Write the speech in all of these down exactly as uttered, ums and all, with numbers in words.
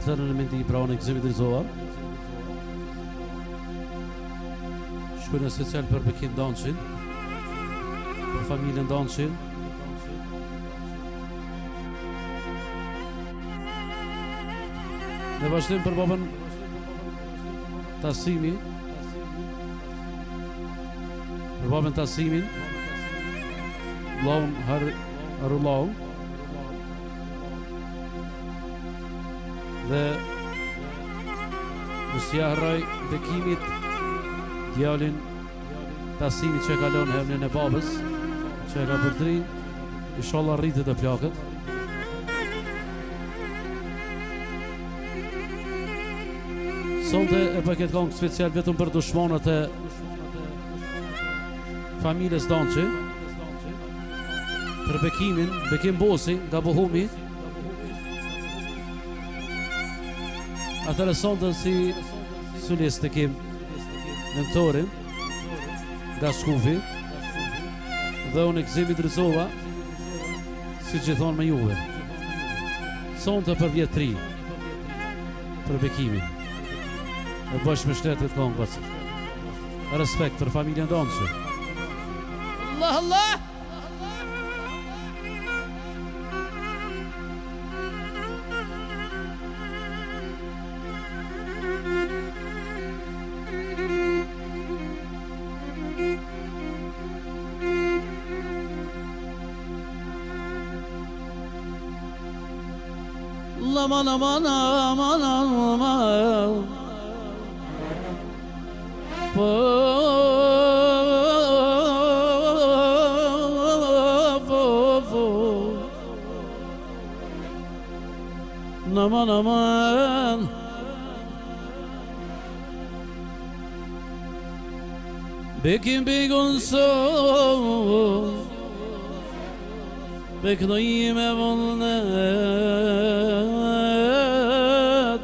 Atëherë në mendi pra unë gëzimi Drizova. Shkojnë special për Bekim Danshin, për familjen Danshin. Ne vazhdojmë për babën Tasimi, për babën Tasimin, vllaun Harullau, dhe mos ia harroj Bekimit djalin Tasimit që e kalon hemnin e babës, që e ka përdri, inshallah rritet e plakët. Sonte e paket këngë special vetëm për dushmanët e familjes Dançi, për Bekimin, Bekim Bosi nga Bohumi. Atëre sonte si sulist të kim mentorin nga Shkufi dhe unë Gëzimi Drizova, si gjithon me juve. Sonte për vjetri për Bekimin. E bësh me shtetit këngës. Respekt për familjen Dançi. Allah Allah! Aman aman aman aman fo fo fo aman aman Bekim begun so Beknojim e vullnet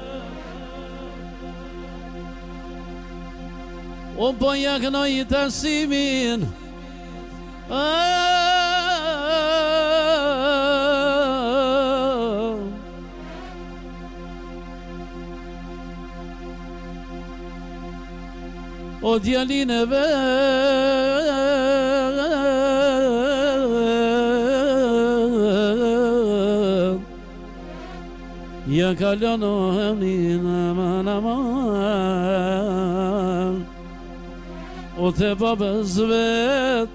O po jaknoj Tasimin O djalin e Ja kalon o hemnin aman aman O te babës vet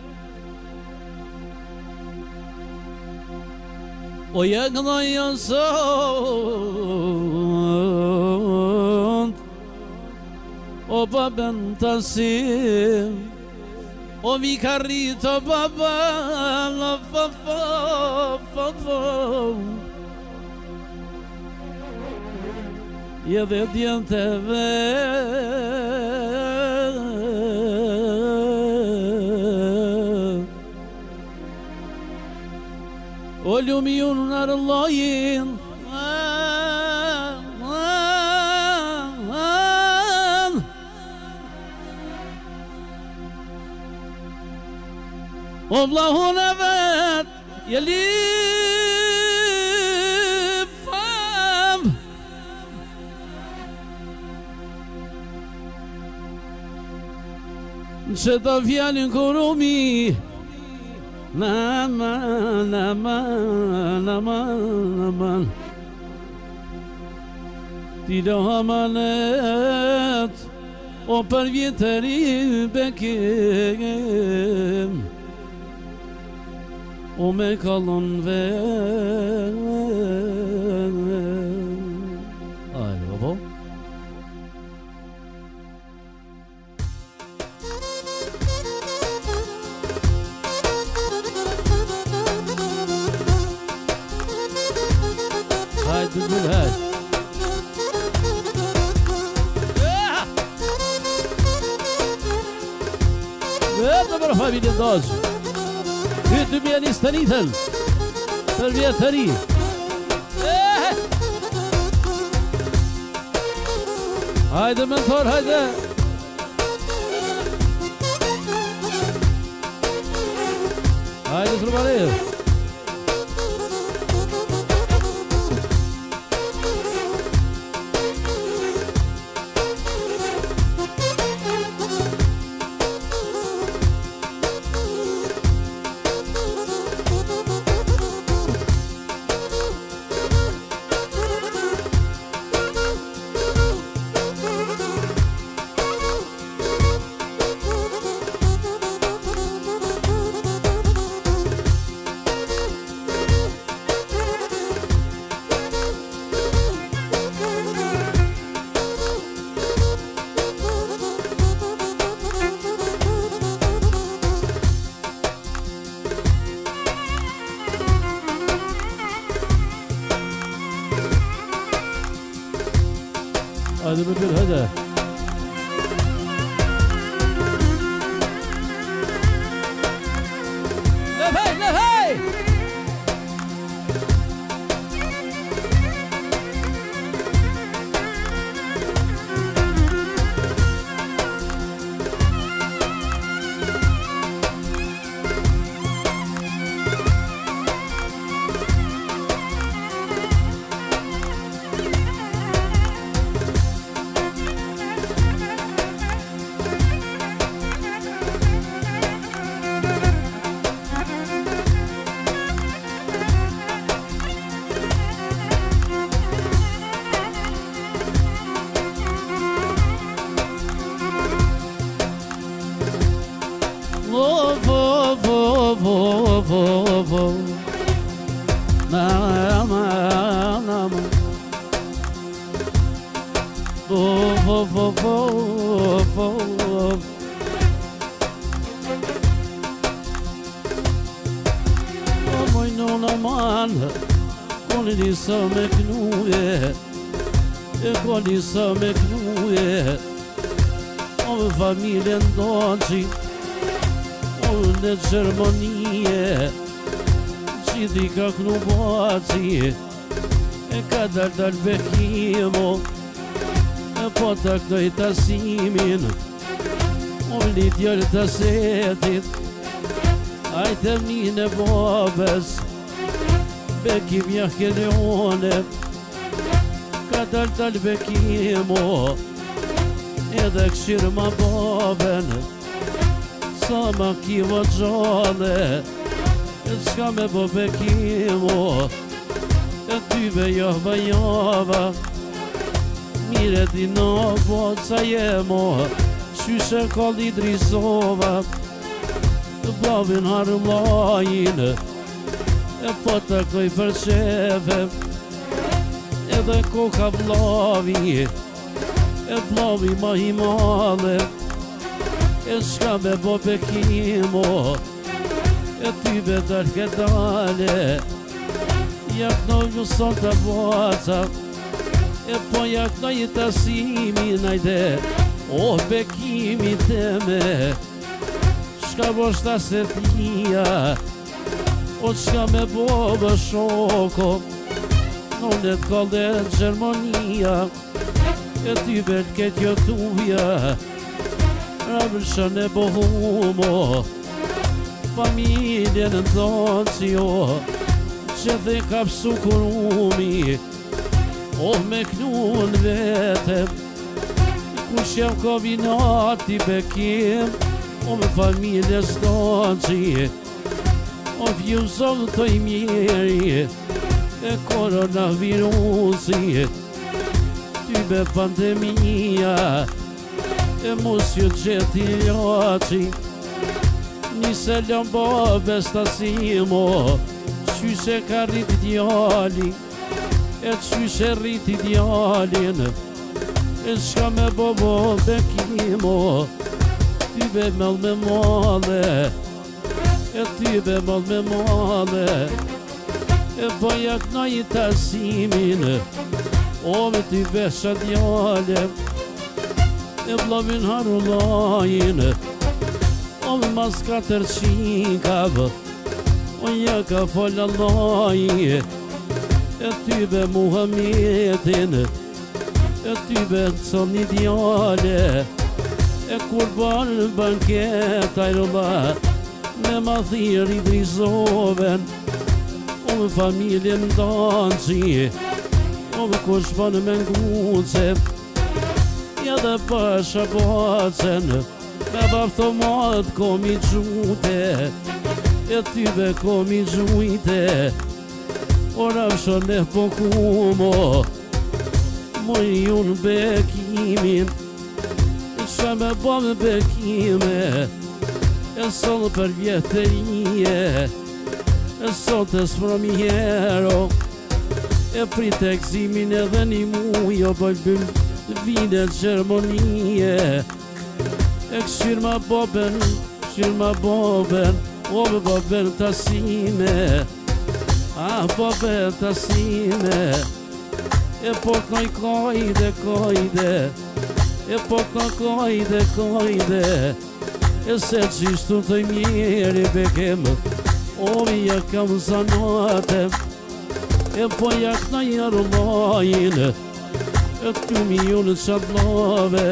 O ja kënoj jasont O babën Tasim O vikarit o babën La fa fa fa fa Je dhe djenë të vetë O lumi unë në rëllojin O vlahun e vetë Je li që të fjallin kurumi Naman, naman, naman, naman Ti do hamanet O për vjetëri Bekim O me kallon vetë Ajde, babo Hajde të hajde Vete për familjen Dançi Hytë mje një stënitën Për vjetëri Hajde mentor, hajde Hajde trubalir Hadi bülbül hadi. Lefey lefey. Sa me knuje, e koni sa me knuje, o me familjen doqi, o në Gjermonije, qiti ka knu baci, e ka dal dal bekimo, e po ta këtoj tasimin, o lidjër të setit, ajte mine babes, Bekim ja kelione, ka dal dal bekimo, edhe këshirë ma baben, sa ma kivo gjale, e s'ka me bo bekimo, e tyve java java, mire di no boca jemo, qyshe kalli drizova, babin harlajin, e po të këj për qeve, edhe koka blavi, e blavi ma i male, e shka me bo bekimo, e ty be dalke dale, jak no ju son të baca, e po jak no i tasimi najde, oh bekimi teme, shka boshta se tia, o qka me bobe shoko, nondet kallet Gjermania, e ty belket jo tuja, rabëshën e bohumo, familjen në docio, që dhe kapsu kurumi, oh me knun vetem, kush jam kombinati bekim, o me familjes doci, o vjuzon të i mjeri, e koronavirusi, ty be pandemia, e mos ju gjeti ljaci, nise lëm babe stasimo, qyshe ka rrit djali, e qyshe rrit djalin, e shka me bobo bekimo, ty be mell me male, e ty be mell me male, e bajak na i tasimin, o me ty besha djale, e blavin harullajin, o me mas katër qinkav, o ja ka fol Allahi, e ty be Muhammedin, e ty be coni djale, e kur ban banket ajrulla, me ma thiri drizoven, o me familjen danci, o me kush ban me nguce, ja dhe pasha bacen, me baftomat komi gjute, e ty be komi gjujte, o rafshon e pokumo, moj unë bekimin, qa me bom bekime, e sot për vjetërije, e sot e s'promjero, e prit e gzimin edhe një mujo, bëjbëm vine Gjermonije, e këshir ma boben, këshir ma boben, o me boben tasime, a boben tasime, E po kaj kajde, kajde E po kaj kajde, kajde E se qishtu të mjeri bekem Ovi ja kam zanate E po jak në jarullajin E t'ju mi unë qablave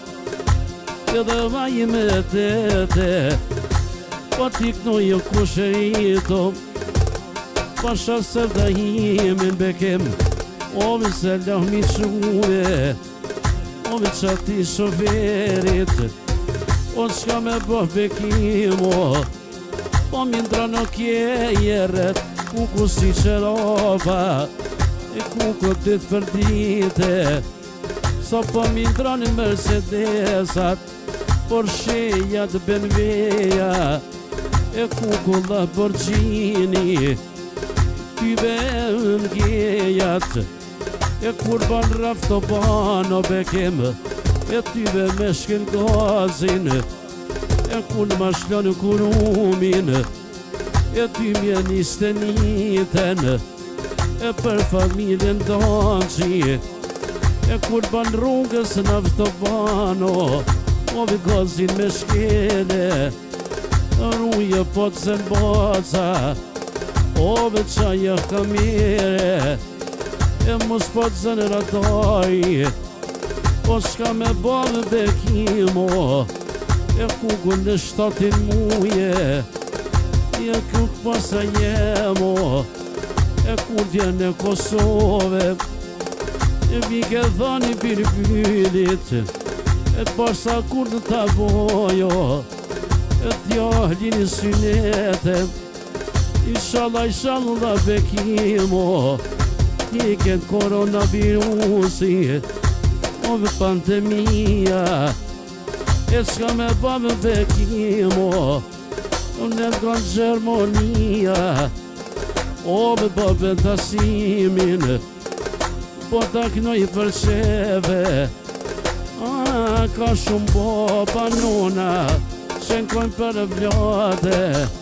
Edhe vaj me tete Pa t'ikno jo kusherito Pasha se vdahimin bekem Ovi se lahmi quve Ovi qati shoferit O qka me bëh bekimo Po mindra në kjejeret Kuku si qeroba E kuku dit për dite Sa po mindra në Mercedesat Porschejat Benveja E kuku Lamborghini Tyve m'gjejat E kur ban rafto bano bekem E tyve me shkel gazin E kun ma shlon kurumin E ty mje niste niten E për familjen danqi E kur ban rrugës në avtobano Ovi gazin me shkele Ruje po të zën baza Ove qaja kamire E mos po të zën radari O shka me bave bekimo E kuku në shtatin muje E kuk pasa jemo E kur vjen e Kosove E vike dhani birbylit E pasa kur të ta bojo E t'jallin i synete Inshallah, inshallah bekimo Iken koronavirusi Ove pandemia E qka me bave bekimo Unë e nga Gjermonia Ove bave tasimin Po ta knoj për qeve A, ka shumë boba nona Qenkojnë për vlade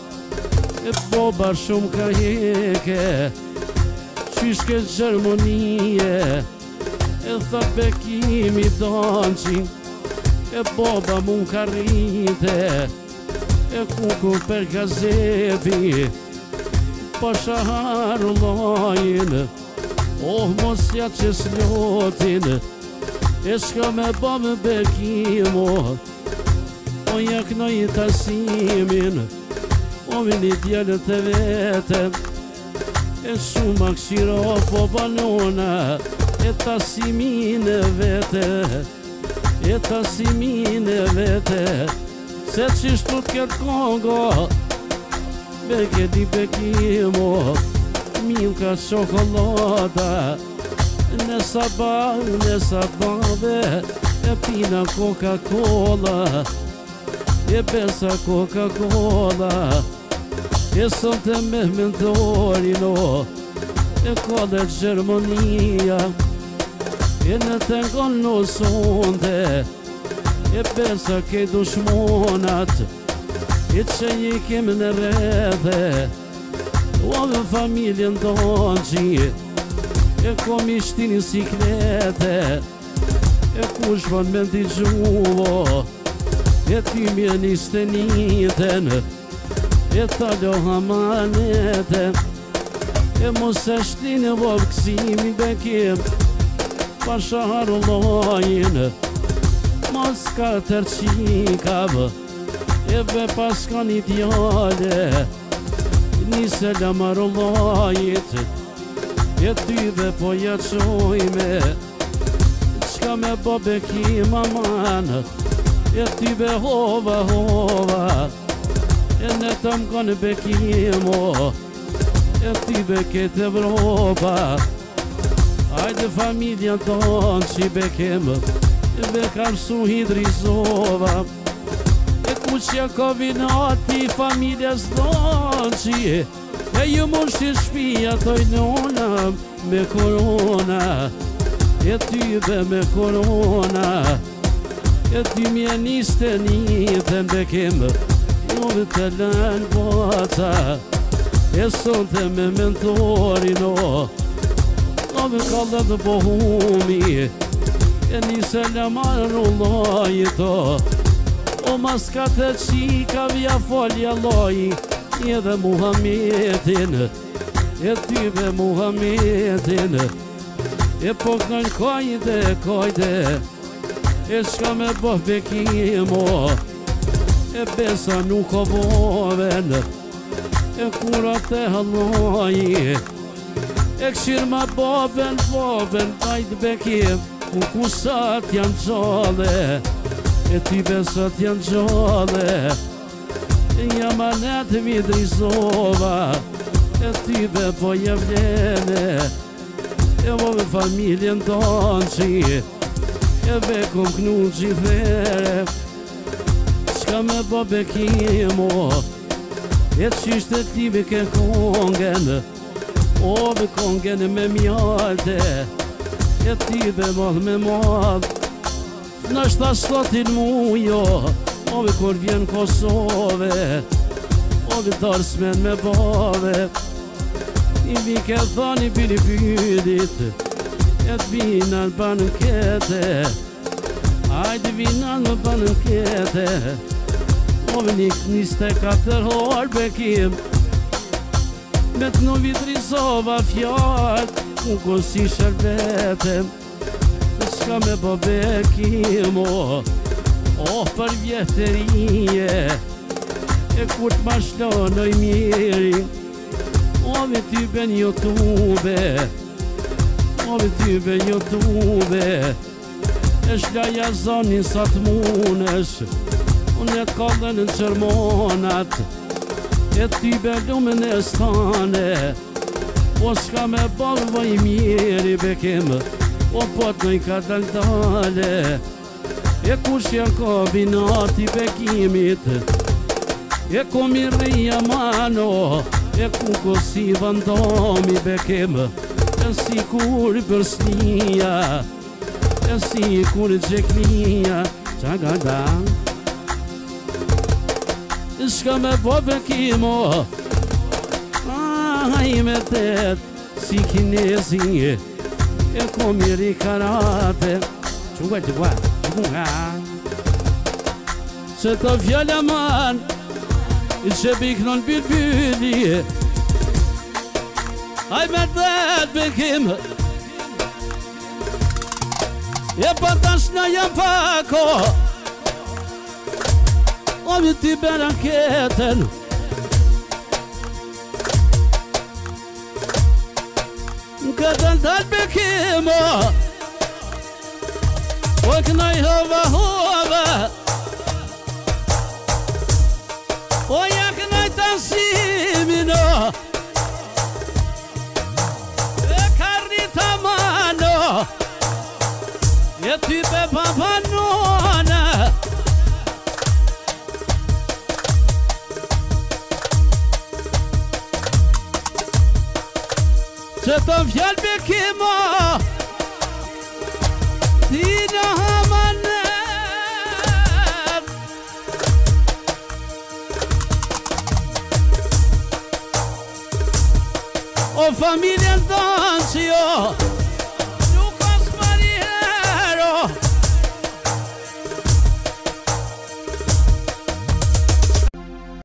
E boba shumë ka heke Qyshke Gjermonie E tha bekimi danqin E boba mun ka rrite E kuku për gazepi Pasha harullajin Oh mos ja që slotin E shka me bame bekimo O jaknoj tasimin O vini djellët e vete E shumë akshiro po banona E tasimin e vete E tasimin e vete Se qishtu t'ket kongo Beke di bekimo Min ka qokolata Në sabah, në sabave E pina Coca-Cola E besa Coca-Cola E sonte me mentorino E kode Gjermonia E në tengon në sonde E besa ke dushmonat E që jikim në redhe Ove familjen donqi E kom ishtin i siklete E kush van me t'i gjuvo E ty mje niste niten E talo hamanete E mos e shtin e vov kësimi bekim Pasha harullojin Mos ka tërqikav E be pas ka një djale Nise la marullojit E tyve po ja qojme Qka me bo bekim aman E tyve hova hova E ne të mkon bekimo E tyve ket Evropa Ajde familja tonë që bekim E be kam su hidrizova E kuqja ka vinati familjas donqi E ju mushti shpia toj nona Me korona E tyve me korona E ty mje niste njëtën bekim Jove të lën bota E sonte me mentorino O me kallë dhe bohumi E një selamarën u lojito O maskate qika vja folja loj E dhe Muhammedin E ty dhe Muhammedin E po kënën kajde, kajde E shka me bëh bekimo E besa nuk o boven E kurat e halloji E këshirë ma boven, boven Kajt bekim Ku kusat janë gjale E ty besat janë gjale E jamanet vidrizova E ty be po jevlene E vove familjen tonë qi E be kom knu gjithere Shka me bo bekimo E qishte ti be ke kongen O be kongen me mjalte E ti be madh me madh Në shta shtatin mujo O be kur vjen Kosove O be tarsmen me bave I vi ke thani bili pyrit E t'vinan për në kete Ajde vinan më për në kete O be nik niste katër hor bekim Me t'nu vitrizova fjart Unë kosi shërbetem Shka me bo bekimo O për vjetërije E kur t'ma shlonoj miri O me ty ben YouTube O me ty ben YouTube E shlaja zonin sa t'munesh Unë e t'kallën në qërmonat E ty ben lumen e stane O shka me bërë vaj mjeri bekim O pot në i ka dal dale E kush janë kombinati bekimit E komi rria mano E ku kosi vandomi bekim E si kur për snia E si kur gjeknia Qa ga da Shka me bo bekimo Aj me tet Si kinezi E komi ri karate Qunga të gua Qunga Se të fjalla man Që biknon bilbili Aj me tet bekim E përtash në jam pako O me ti beraketen Këtë ndalë bekimo O kënaj hova hova O ja kënaj tansimino E karnita mano E ty be papanona Që të fjallë bekimo Ti në hamanet O familjen tonë që jo